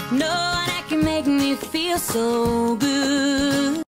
No one that can make me feel so good.